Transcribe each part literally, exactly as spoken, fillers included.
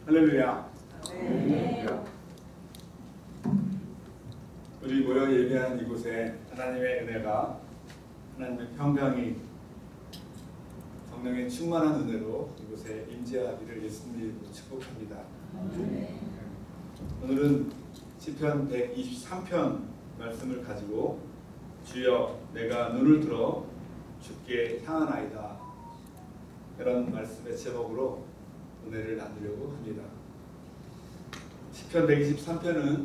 할렐루야. 네. 우리 모여 예배한 이곳에 하나님의 은혜가, 하나님의 평강이, 성령의 충만한 은혜로 이곳에 임재하기를 예수님 이름으로 축복합니다. 네. 오늘은 시편 백이십삼 편 말씀을 가지고 주여 내가 눈을 들어 주께 향하나이다, 이런 말씀의 제목으로 은혜를 나누려고 합니다. 시편 백이십삼 편은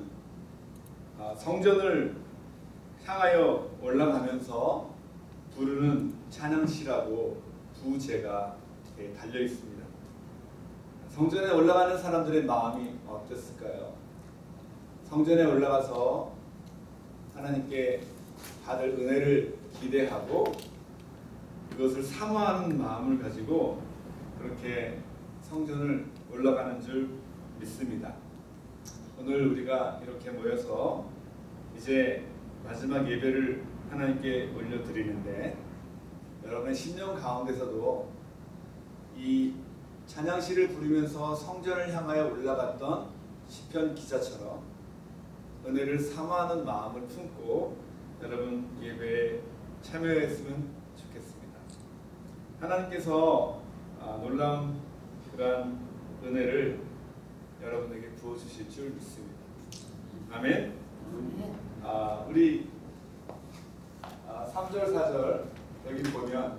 성전을 향하여 올라가면서 부르는 찬양시라고 부제가 달려 있습니다. 성전에 올라가는 사람들의 마음이 어땠을까요? 성전에 올라가서 하나님께 받을 은혜를 기대하고 그것을 사모하는 마음을 가지고 그렇게 성전을 올라가는 줄 믿습니다. 오늘 우리가 이렇게 모여서 이제 마지막 예배를 하나님께 올려드리는데, 여러분의 심령 가운데서도 이 찬양시를 부르면서 성전을 향하여 올라갔던 시편 기자처럼 은혜를 사모하는 마음을 품고 여러분 예배에 참여했으면 좋겠습니다. 하나님께서 놀라운 그러한 은혜를 여러분에게 부어주실 줄 믿습니다. 아멘. 아, 우리 아, 삼 절 사 절 여기 보면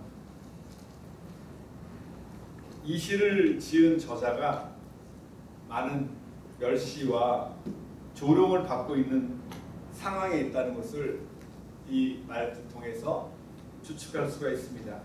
이 시를 지은 저자가 많은 멸시와 조롱을 받고 있는 상황에 있다는 것을 이 말을 통해서 추측할 수가 있습니다.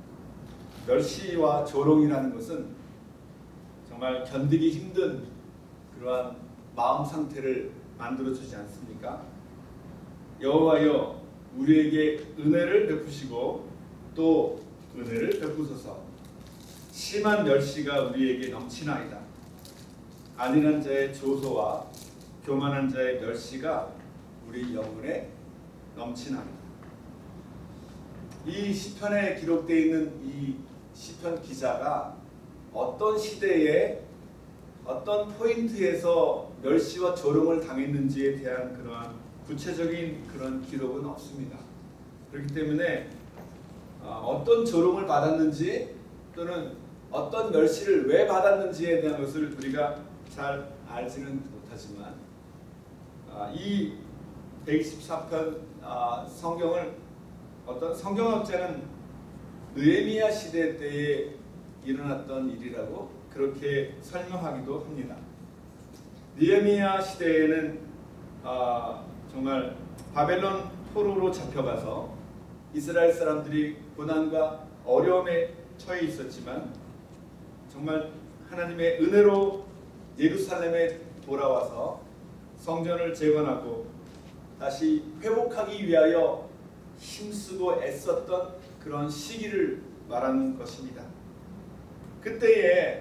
멸시와 조롱이라는 것은 정말 견디기 힘든 그러한 마음 상태를 만들어주지 않습니까? 여호와여 우리에게 은혜를 베푸시고 또 은혜를 베푸소서. 심한 멸시가 우리에게 넘치나이다. 안일한 자의 조소와 교만한 자의 멸시가 우리 영혼에 넘치나이다. 이 시편에 기록되어 있는 이 시편 기자가 어떤 시대에 어떤 포인트에서 멸시와 조롱을 당했는지에 대한 그러한 구체적인 그런 기록은 없습니다. 그렇기 때문에 어떤 조롱을 받았는지 또는 어떤 멸시를 왜 받았는지에 대한 것을 우리가 잘 알지는 못하지만 이 백이십사 편 성경을 어떤 성경학자는 느헤미야 시대 때에 일어났던 일이라고 그렇게 설명하기도 합니다. 느헤미야 시대에는 아, 정말 바벨론 포로로 잡혀가서 이스라엘 사람들이 고난과 어려움에 처해 있었지만 정말 하나님의 은혜로 예루살렘에 돌아와서 성전을 재건하고 다시 회복하기 위하여 힘쓰고 애썼던 그런 시기를 말하는 것입니다. 그때에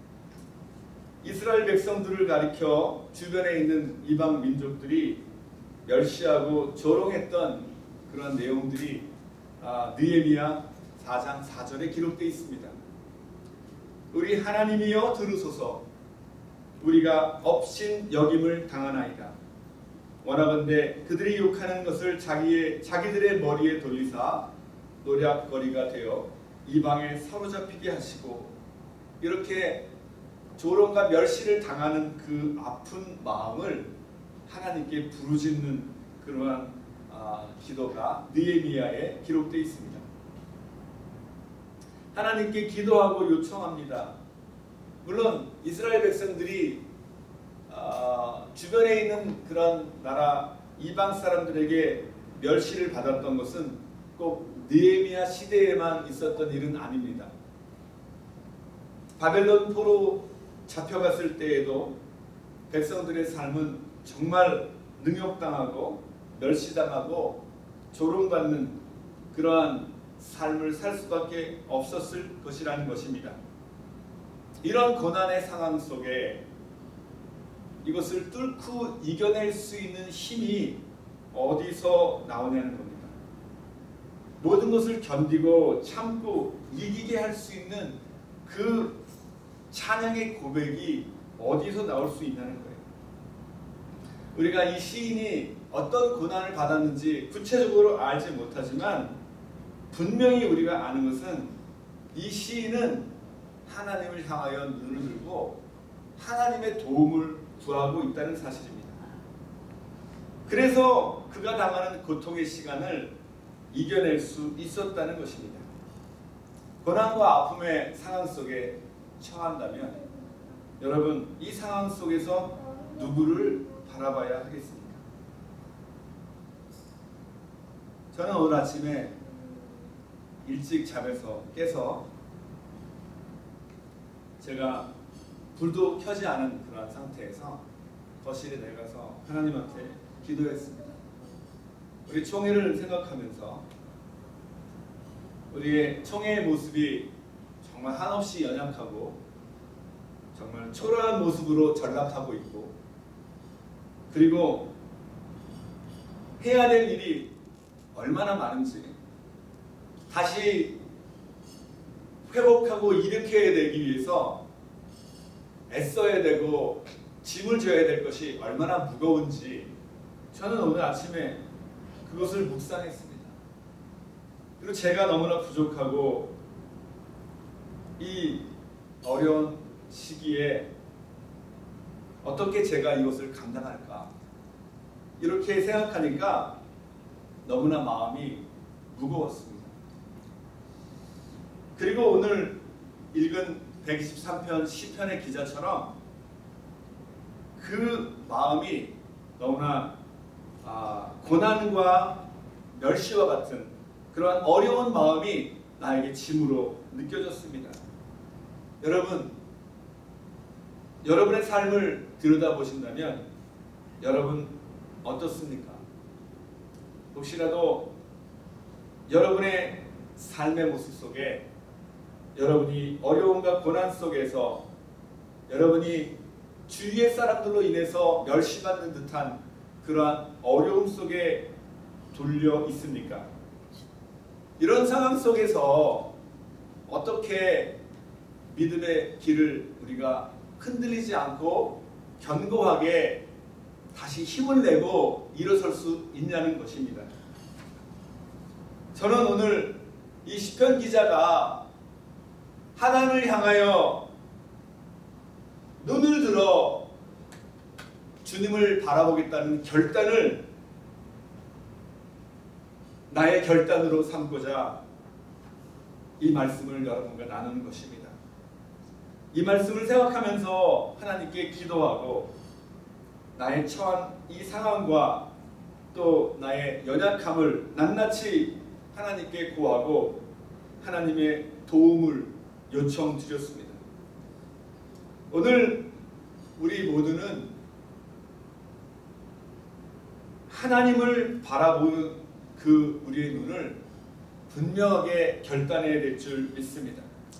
이스라엘 백성들을 가리켜 주변에 있는 이방 민족들이 멸시하고 조롱했던 그런 내용들이 아, 느헤미야 사 장 사 절에 기록되어 있습니다. 우리 하나님이여 들으소서. 우리가 업신 여김을 당하나이다. 원하건대 그들이 욕하는 것을 자기의, 자기들의 머리에 돌리사 노략거리가 되어 이방에 사로잡히게 하시고, 이렇게 조롱과 멸시를 당하는 그 아픈 마음을 하나님께 부르짖는 그러한 아, 기도가 느헤미야에 기록되어 있습니다. 하나님께 기도하고 요청합니다. 물론 이스라엘 백성들이 아, 주변에 있는 그런 나라 이방 사람들에게 멸시를 받았던 것은 꼭 느헤미야 시대에만 있었던 일은 아닙니다. 바벨론 포로 잡혀갔을 때에도 백성들의 삶은 정말 능욕당하고 멸시당하고 조롱받는 그러한 삶을 살 수밖에 없었을 것이라는 것입니다. 이런 고난의 상황 속에 이것을 뚫고 이겨낼 수 있는 힘이 어디서 나오냐는 겁니다. 모든 것을 견디고 참고 이기게 할 수 있는 그 찬양의 고백이 어디서 나올 수 있냐는 거예요. 우리가 이 시인이 어떤 고난을 받았는지 구체적으로 알지 못하지만 분명히 우리가 아는 것은 이 시인은 하나님을 향하여 눈을 들고 하나님의 도움을 구하고 있다는 사실입니다. 그래서 그가 당하는 고통의 시간을 이겨낼 수 있었다는 것입니다. 고난과 아픔의 상황 속에 처한다면 여러분 이 상황 속에서 누구를 바라봐야 하겠습니까? 저는 오늘 아침에 일찍 잠에서 깨서 제가 불도 켜지 않은 그런 상태에서 거실에 내려가서 하나님한테 기도했습니다. 우리 총회를 생각하면서 우리의 총회의 모습이 정말 한없이 연약하고 정말 초라한 모습으로 전락하고 있고 그리고 해야 될 일이 얼마나 많은지 다시 회복하고 일으켜야 되기 위해서 애써야 되고 짐을 져야 될 것이 얼마나 무거운지 저는 오늘 아침에 그것을 묵상했습니다. 그리고 제가 너무나 부족하고 이 어려운 시기에 어떻게 제가 이것을 감당할까 이렇게 생각하니까 너무나 마음이 무거웠습니다. 그리고 오늘 읽은 백이십삼 편 시편의 기자처럼 그 마음이 너무나 아, 고난과 멸시와 같은 그러한 어려운 마음이 나에게 짐으로 느껴졌습니다. 여러분, 여러분의 삶을 들여다보신다면 여러분 어떻습니까? 혹시라도 여러분의 삶의 모습 속에 여러분이 어려움과 고난 속에서 여러분이 주위의 사람들로 인해서 멸시받는 듯한 그러한 어려움 속에 돌려 있습니까? 이런 상황 속에서 어떻게 믿음의 길을 우리가 흔들리지 않고 견고하게 다시 힘을 내고 일어설 수 있냐는 것입니다. 저는 오늘 이 시편 기자가 하나님을 향하여 눈을 들어 주님을 바라보겠다는 결단을 나의 결단으로 삼고자 이 말씀을 여러분과 나누는 것입니다. 이 말씀을 생각하면서 하나님께 기도하고 나의 처한 이 상황과 또 나의 연약함을 낱낱이 하나님께 구하고 하나님의 도움을 요청드렸습니다. 오늘 우리 모두는 하나님을 바라보는 그 우리의 눈을 분명하게 결단해야 될 줄 믿습니다.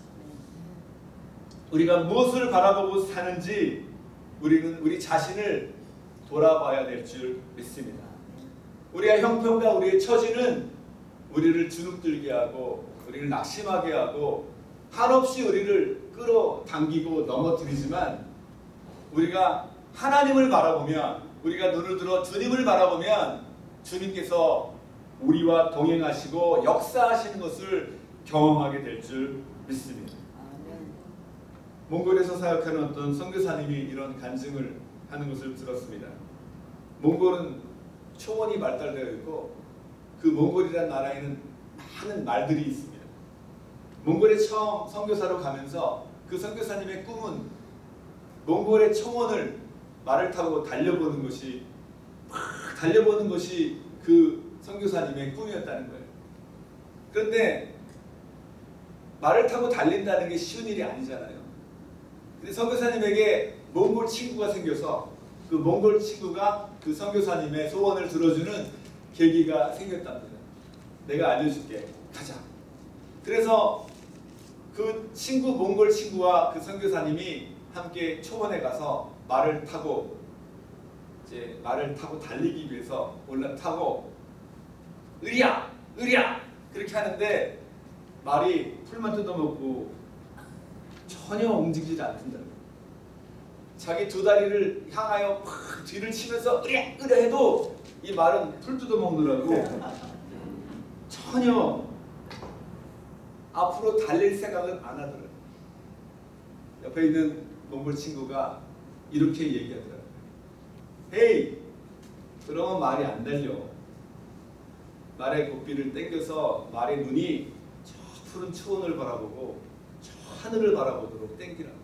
우리가 무엇을 바라보고 사는지 우리는 우리 자신을 돌아봐야 될 줄 믿습니다. 우리의 형편과 우리의 처지는 우리를 주눅들게 하고 우리를 낙심하게 하고 한없이 우리를 끌어당기고 넘어뜨리지만 우리가 하나님을 바라보면 우리가 눈을 들어 주님을 바라보면 주님께서 우리와 동행하시고 역사하시는 것을 경험하게 될 줄 믿습니다. 몽골에서 사역하는 어떤 선교사님이 이런 간증을 하는 것을 들었습니다. 몽골은 초원이 발달되어 있고 그 몽골이라는 나라에는 많은 말들이 있습니다. 몽골에 처음 선교사로 가면서 그 선교사님의 꿈은 몽골의 초원을 말을 타고 달려보는 것이 막 달려보는 것이 그 선교사님의 꿈이었다는 거예요. 그런데 말을 타고 달린다는 게 쉬운 일이 아니잖아요. 근데 선교사님에게 몽골 친구가 생겨서 그 몽골 친구가 그 선교사님의 소원을 들어주는 계기가 생겼답니다. 내가 알려줄게. 가자. 그래서 그 친구 몽골 친구와 그 선교사님이 함께 초원에 가서 말을 타고 이제 말을 타고 달리기 위해서 올라타고 으랴 으랴 그렇게 하는데 말이 풀만 뜯어먹고 전혀 움직이지 않는다. 자기 두 다리를 향하여 막 뒤를 치면서 으랴 으랴 해도 이 말은 풀 뜯어 먹느라고 전혀 앞으로 달릴 생각은 안 하더라고요. 옆에 있는 몽골 친구가 이렇게 얘기하더라고요. 헤이, 그러면 말이 안 달려. 말의 고삐를 당겨서 말의 눈이 저 푸른 초원을 바라보고 저 하늘을 바라보도록 당기라고.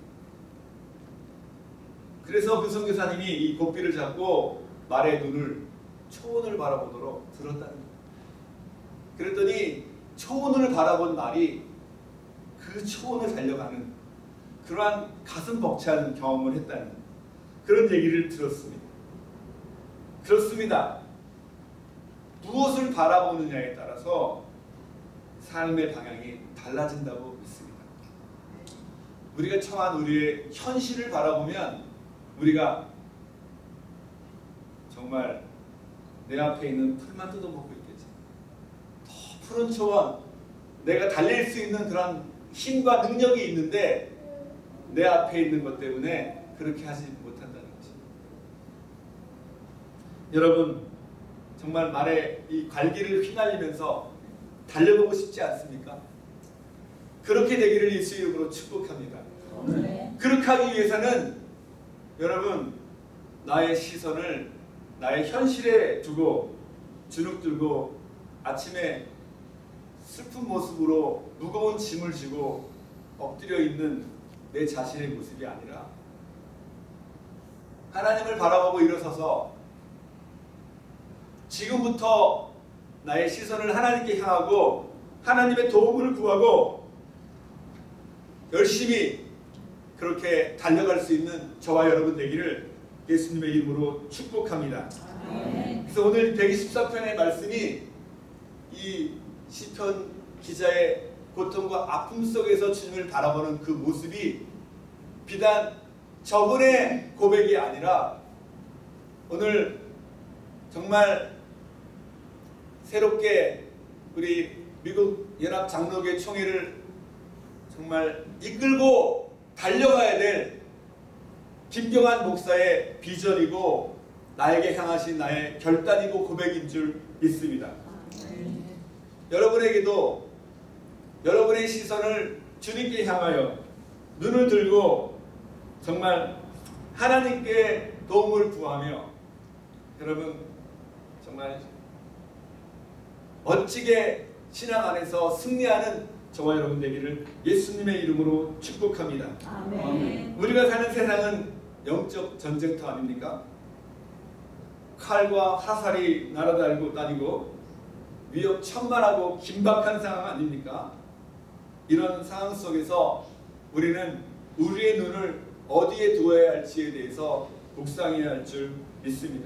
그래서 그 선교사님이 이 고삐를 잡고 말의 눈을 초원을 바라보도록 들었다는 거예요. 그랬더니 초원을 바라본 말이 그 초원을 달려가는 그러한 가슴 벅찬 경험을 했다는 그런 얘기를 들었습니다. 그렇습니다. 무엇을 바라보느냐에 따라서 삶의 방향이 달라진다고 믿습니다. 우리가 처한 우리의 현실을 바라보면 우리가 정말 내 앞에 있는 풀만 뜯어먹고 있겠지. 더 푸른 초원, 내가 달릴 수 있는 그런 힘과 능력이 있는데 내 앞에 있는 것 때문에 그렇게 하지 못한다는 것입니다. 여러분, 정말 말에 이 갈기를 휘날리면서 달려보고 싶지 않습니까? 그렇게 되기를 예수 이름으로 축복합니다. 네. 그렇게 하기 위해서는 여러분, 나의 시선을 나의 현실에 두고 주눅 들고 아침에 슬픈 모습으로 무거운 짐을 지고 엎드려 있는 내 자신의 모습이 아니라 하나님을 바라보고 일어서서 지금부터 나의 시선을 하나님께 향하고 하나님의 도움을 구하고 열심히 그렇게 달려갈 수 있는 저와 여러분 되기를 예수님의 이름으로 축복합니다. 네. 그래서 오늘 백이십사 편의 말씀이 이 시편 기자의 고통과 아픔 속에서 주님을 바라보는 그 모습이 비단 저분의 고백이 아니라 오늘 정말 새롭게 우리 미국 연합 장로교 총회를 정말 이끌고 달려가야 될 김경환 목사의 비전이고 나에게 향하신 나의 결단이고 고백인 줄 믿습니다. 네. 여러분에게도 여러분의 시선을 주님께 향하여 눈을 들고 정말 하나님께 도움을 구하며 여러분 정말 멋지게 신앙 안에서 승리하는 저와 여러분 되기를 예수님의 이름으로 축복합니다. 아멘. 우리가 사는 세상은 영적 전쟁터 아닙니까? 칼과 화살이 날아다니고 다니고 위협 천만하고 긴박한 상황 아닙니까? 이런 상황 속에서 우리는 우리의 눈을 어디에 두어야 할지에 대해서 묵상해야 할 줄 믿습니다.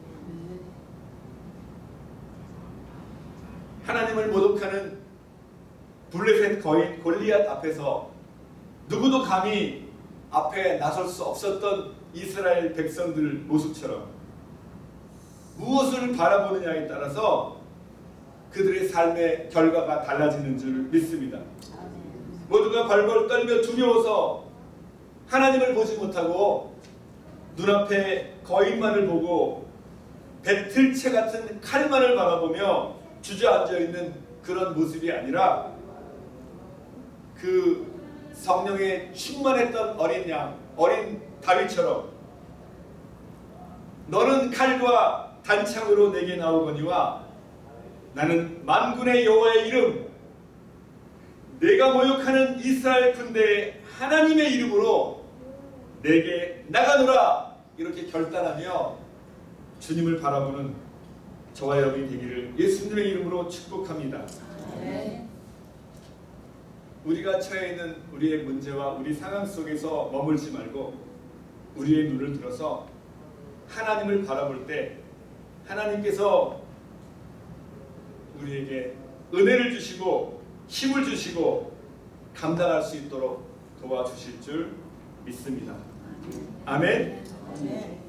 하나님을 모독하는 블레셋 거인 골리앗 앞에서 누구도 감히 앞에 나설 수 없었던 이스라엘 백성들 모습처럼 무엇을 바라보느냐에 따라서 그들의 삶의 결과가 달라지는 줄 믿습니다. 모두가 벌벌 떨며 두려워서 하나님을 보지 못하고 눈앞에 거인만을 보고 배틀채 같은 칼만을 바라보며 주저앉아 있는 그런 모습이 아니라 그 성령에 충만했던 어린 양, 어린 다윗처럼 너는 칼과 단창으로 내게 나오거니와 나는 만군의 여호와의 이름 내가 모욕하는 이스라엘 군대의 하나님의 이름으로 내게 나가노라 이렇게 결단하며 주님을 바라보는 저와 여러분이 되기를 예수님의 이름으로 축복합니다. 네. 우리가 처해 있는 우리의 문제와 우리 상황 속에서 머물지 말고 우리의 눈을 들어서 하나님을 바라볼 때 하나님께서 우리에게 은혜를 주시고 힘을 주시고 감당할 수 있도록 도와주실 줄 믿습니다. 아멘. 네.